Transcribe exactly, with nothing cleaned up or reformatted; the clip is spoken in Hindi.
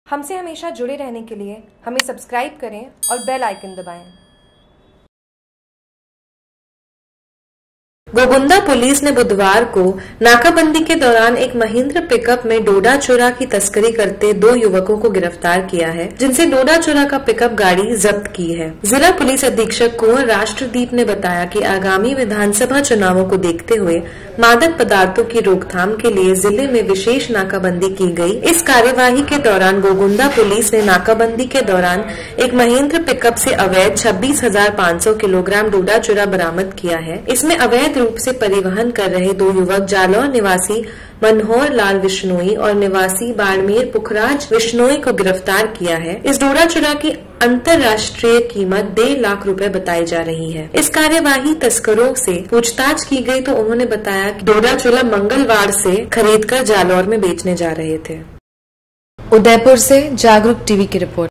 हमसे हमेशा जुड़े रहने के लिए हमें सब्सक्राइब करें और बेल आइकन दबाएं। गोगुंदा पुलिस ने बुधवार को नाकाबंदी के दौरान एक महिंद्रा पिकअप में डोडा चूरा की तस्करी करते दो युवकों को गिरफ्तार किया है, जिनसे डोडा चूरा का पिकअप गाड़ी जब्त की है। जिला पुलिस अधीक्षक कुंवर राष्ट्रदीप ने बताया कि आगामी विधानसभा चुनावों को देखते हुए मादक पदार्थों की रोकथाम के लिए जिले में विशेष नाकाबंदी की गई। इस कार्यवाही के दौरान गोगुंदा पुलिस ने नाकाबंदी के दौरान एक महिंद्रा पिकअप से अवैध छब्बीस हजार पाँच सौ किलोग्राम डोडा चूरा बरामद किया है। इसमें अवैध रूप से परिवहन कर रहे दो युवक जालौर निवासी मनोहर लाल विश्नोई और निवासी बाड़मेर पुखराज विश्नोई को गिरफ्तार किया है। इस डोडा चूरा की अंतर्राष्ट्रीय कीमत डेढ़ लाख रुपए बताई जा रही है। इस कार्यवाही तस्करों से पूछताछ की गई तो उन्होंने बताया कि डोडा चूरा मंगलवार से खरीदकर जालौर में बेचने जा रहे थे। उदयपुर से जागरूक टीवी की रिपोर्ट।